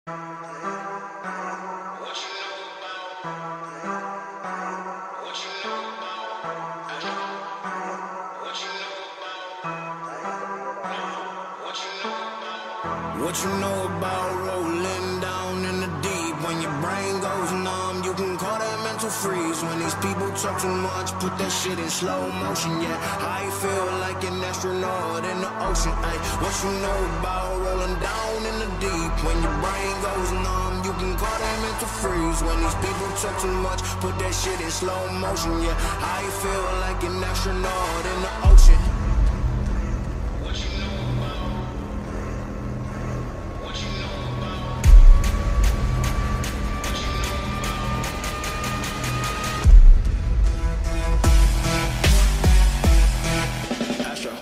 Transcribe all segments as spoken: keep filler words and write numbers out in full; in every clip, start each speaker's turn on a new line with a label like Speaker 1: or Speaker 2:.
Speaker 1: What you know about? What you know about? What you know about? What you know about? What you know about rolling down in the deep? When your brain goes numb, you can call that mental freeze. When these people talk too much, put that shit in slow motion. Yeah, I feel like an astronaut in the ocean. Ay, what you know about rolling down in the deep? When your brain goes numb, you can call that mental freeze. When these people talk too much, put that shit in slow motion. Yeah, I feel like an astronaut in the ocean. What you know about? What you know about? What you know about? Astro.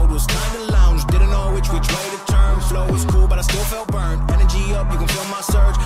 Speaker 1: Flow was cool, but I still felt burned. Energy up, you can feel my surge.